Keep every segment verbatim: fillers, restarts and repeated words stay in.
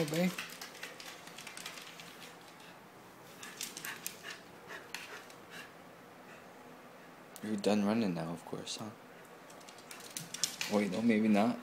go, babe. You're done running now, of course, huh? Wait, no, maybe not.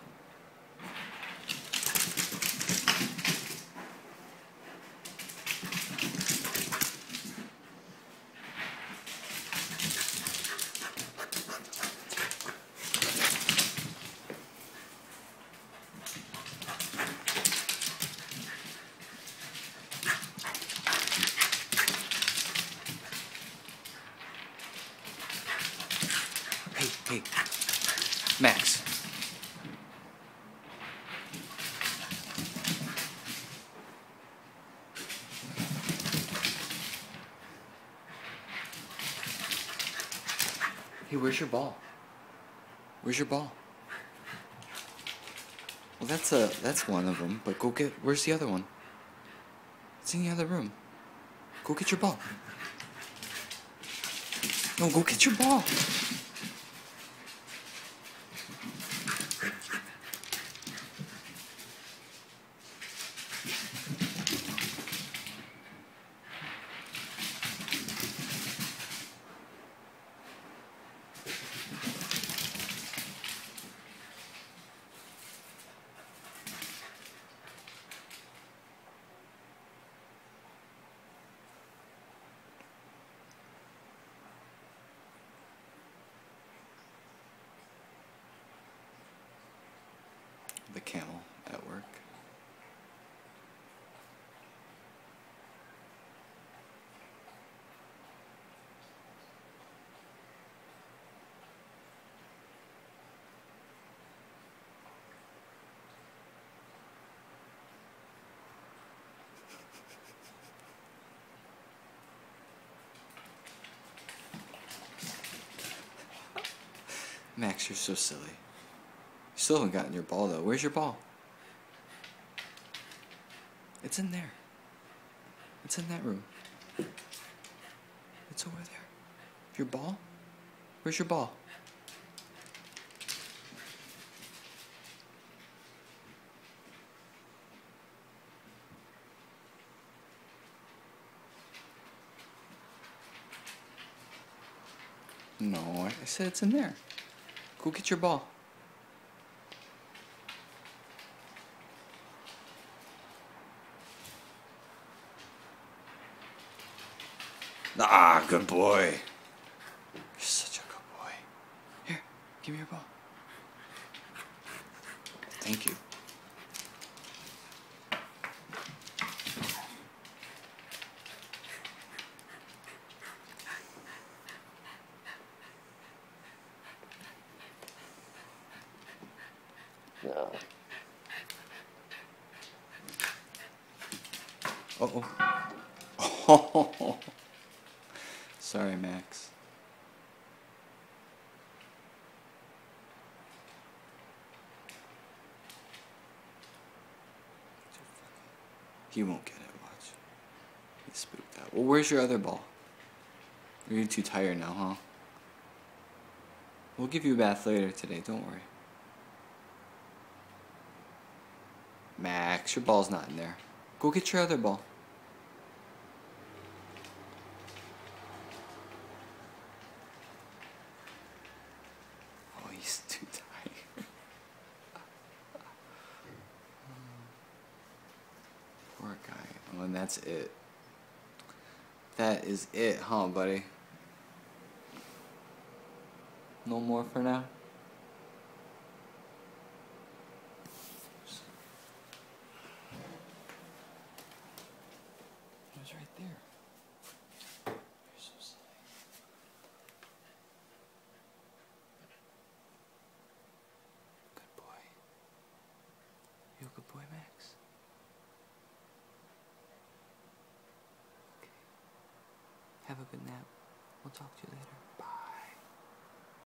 Hey, hey, Max. Hey, where's your ball? Where's your ball? Well, that's a that's one of them. But go get. Where's the other one? It's in the other room. Go get your ball. No, go get your ball. The camel at work. Max, you're so silly. You still haven't gotten your ball, though. Where's your ball? It's in there. It's in that room. It's over there. Your ball? Where's your ball? No, I said it's in there. Go get your ball. Ah, good boy. You're such a good boy. Here, give me your ball. Thank you. No. Uh-oh. Oh. Sorry, Max. He won't get it, watch. He's spooked out. Well, where's your other ball? You're too tired now, huh? We'll give you a bath later today, don't worry. Max, your ball's not in there. Go get your other ball. Oh, he's too tired. Poor guy. Oh, and that's it. That is it, huh, buddy? No more for now? It was right there. You're so silly. Good boy. You a good boy, Max? Okay. Have a good nap. We'll talk to you later.